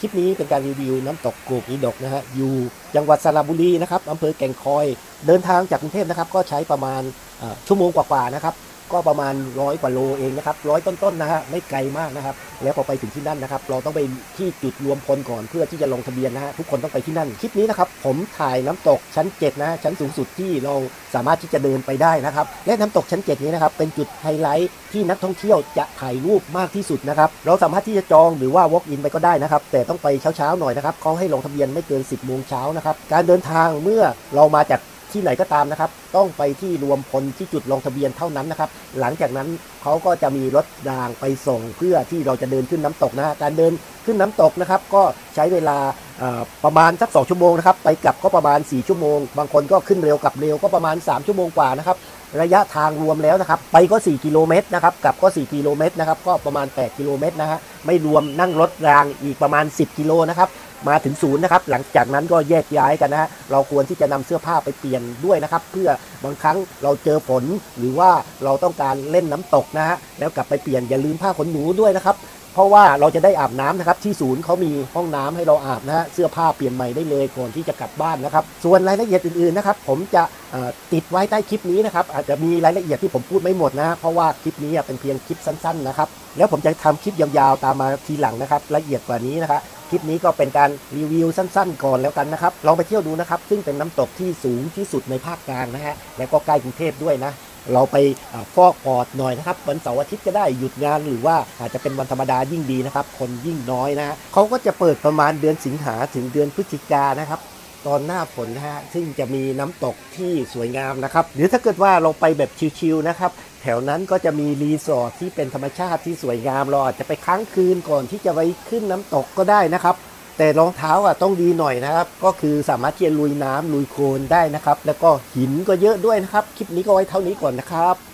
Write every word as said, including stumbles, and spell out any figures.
คลิปนี้เป็นการรีวิวน้ำตกโกกอีดกนะฮะอยู่จังหวัดสระบุรีนะครับอำเภอแก่งคอยเดินทางจากกรุงเทพนะครับก็ใช้ประมาณชั่วโมงกว่าๆนะครับก็ประมาณร้อยกว่าโลเองนะครับร้อยต้นๆนะฮะไม่ไกลมากนะครับแล้วพอไปถึงที่นั่นนะครับเราต้องไปที่จุดรวมพลก่อนเพื่อที่จะลงทะเบียนนะฮะทุกคนต้องไปที่นั่นคลิปนี้นะครับผมถ่ายน้ำตกชั้นเจ็ดนะชั้นสูงสุดที่เราสามารถที่จะเดินไปได้นะครับและน้ำตกชั้นเจ็ดนี้นะครับเป็นจุดไฮไลท์ที่นักท่องเที่ยวจะถ่ายรูปมากที่สุดนะครับเราสามารถที่จะจองหรือว่า walk in ไปก็ได้นะครับแต่ต้องไปเช้าๆหน่อยนะครับเขาให้ลงทะเบียนไม่เกินสิบโมงเช้านะครับการเดินทางเมื่อเรามาจากที่ไหนก็ตามนะครับต้องไปที่รวมพลที่จุดลงทะเบียนเท่านั้นนะครับหลังจากนั้นเขาก็จะมีรถรางไปส่งเพื่อที่เราจะเดินขึ้นน้ำตกนะฮะการเดินขึ้นน้ำตกนะครับก็ใช้เวลาประมาณสักสองชั่วโมงนะครับไปกลับก็ประมาณสี่ชั่วโมงบางคนก็ขึ้นเร็วกลับเร็วก็ประมาณสามชั่วโมงกว่านะครับระยะทางรวมแล้วนะครับไปก็สี่กิโลเมตรนะครับกลับก็สี่กิโลเมตรนะครับก็ประมาณแปดกิโลเมตรนะฮะไม่รวมนั่งรถรางอีกประมาณสิบกิโลนะครับมาถึงศูนย์นะครับหลังจากนั้นก็แยกย้ายกันนะฮะเราควรที่จะนำเสื้อผ้าไปเปลี่ยนด้วยนะครับเพื่อบางครั้งเราเจอฝนหรือว่าเราต้องการเล่นน้ำตกนะฮะแล้วกลับไปเปลี่ยนอย่าลืมผ้าขนหนูด้วยนะครับเพราะว่าเราจะได้อาบน้ำนะครับที่ศูนย์เขามีห้องน้ำให้เราอาบนะฮะเสื้อผ้าเปลี่ยนใหม่ได้เลยก่อนที่จะกลับบ้านนะครับส่วนรายละเอียดอื่นๆนะครับผมจะติดไว้ใต้คลิปนี้นะครับอาจจะมีรายละเอียดที่ผมพูดไม่หมดนะเพราะว่าคลิปนี้เป็นเพียงคลิปสั้นๆนะครับแล้วผมจะทำคลิปยาวๆตามมาทีหลังนะครับละเอียดกว่านี้นะครับคลิปนี้ก็เป็นการรีวิวสั้นๆก่อนแล้วกันนะครับลองไปเที่ยวดูนะครับซึ่งเป็นน้ำตกที่สูงที่สุดในภาคกลางนะฮะแล้วก็ใกล้กรุงเทพด้วยนะเราไปฟอกปอดหน่อยนะครับวันเสาร์อาทิตย์ก็ได้หยุดงานหรือว่าอาจจะเป็นวันธรรมดายิ่งดีนะครับคนยิ่งน้อยนะเขาก็จะเปิดประมาณเดือนสิงหาถึงเดือนพฤศจิกายนนะครับตอนหน้าฝนนะฮะซึ่งจะมีน้ำตกที่สวยงามนะครับหรือถ้าเกิดว่าเราไปแบบชิลๆนะครับแถวนั้นก็จะมีรีสอร์ทที่เป็นธรรมชาติที่สวยงามเราอาจจะไปค้างคืนก่อนที่จะไปขึ้นน้ำตกก็ได้นะครับแต่รองเท้าอ่ะต้องดีหน่อยนะครับก็คือสามารถที่จะลุยน้ำลุยโคลนได้นะครับแล้วก็หินก็เยอะด้วยนะครับคลิปนี้ก็ไว้เท่านี้ก่อนนะครับ